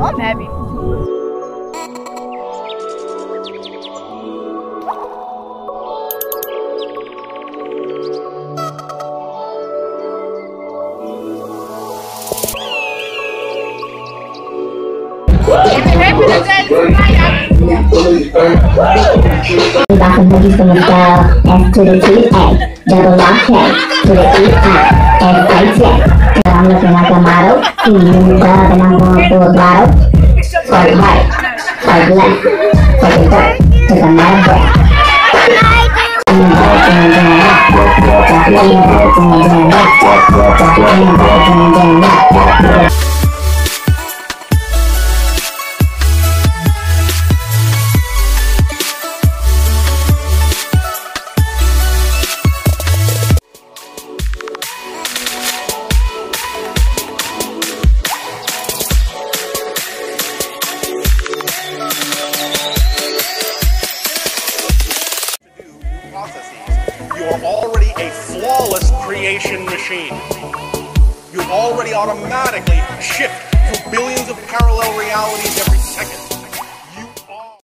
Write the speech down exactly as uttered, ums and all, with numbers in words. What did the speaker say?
I'm happy. We got some boogies from the style S to the T A, double lock K to the E I, S H A. I'm looking like a model, feeling up and I'm going full throttle. Swipe right, swipe left, take it back to the mad breath. You are already a flawless creation machine. You already automatically shift through billions of parallel realities every second.